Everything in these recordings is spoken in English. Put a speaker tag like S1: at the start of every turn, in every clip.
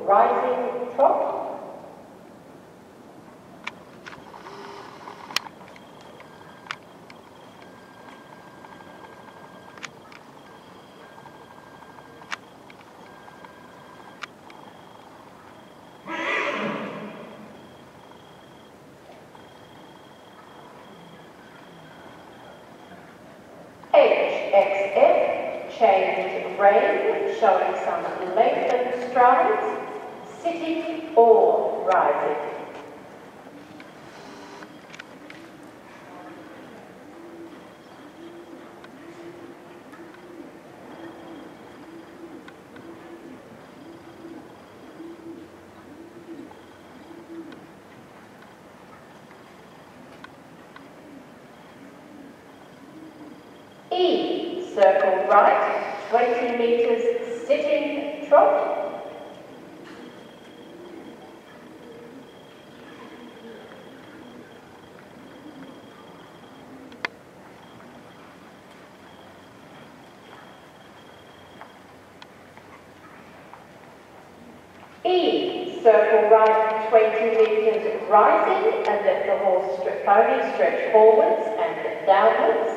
S1: rising trot. HXF, change rein, showing some lengthened strides, sitting or rising. E, circle right, 20 metres, sitting trot. E, circle right, 20 metres, rising, and let the horse pony stretch forwards and downwards.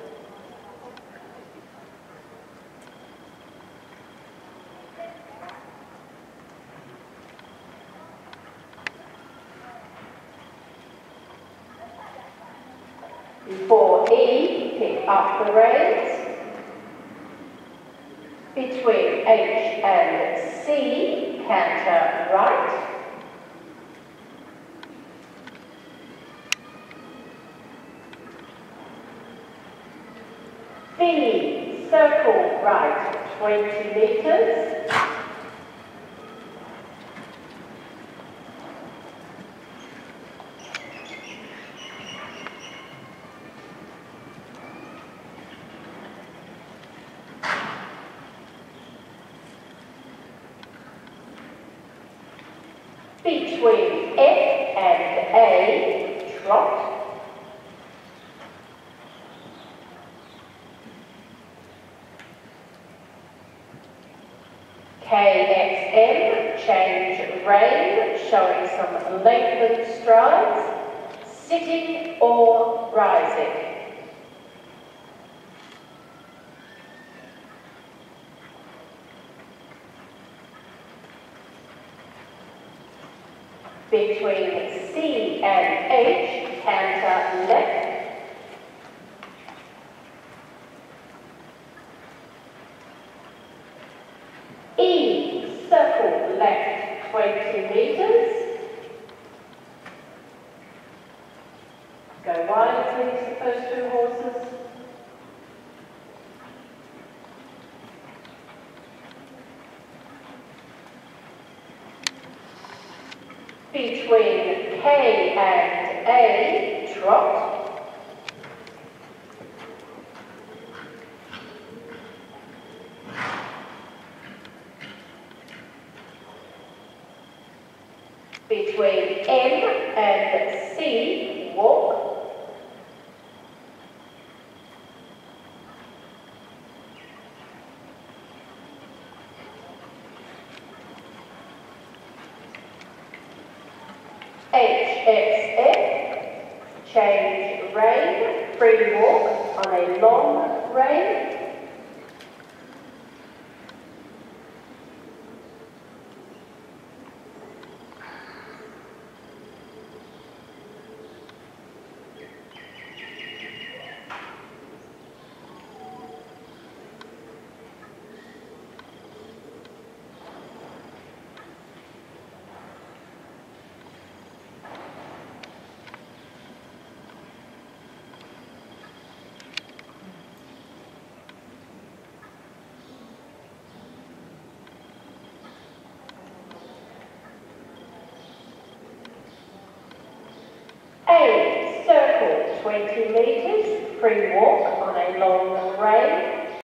S1: Before E, pick up the reins. Between H and C, canter right. B, circle right, 20 metres. Between F and A, trot. KXM, change rein, showing some lengthened strides, sitting or rising. Between C and H, canter left. E, circle left, 20 metres. Go wide, please, the first two horses. Between K and A, trot. Between M and C, walk. HXF, change rein, free walk on a long rein. A, circle, 20 metres, free walk on a long rein.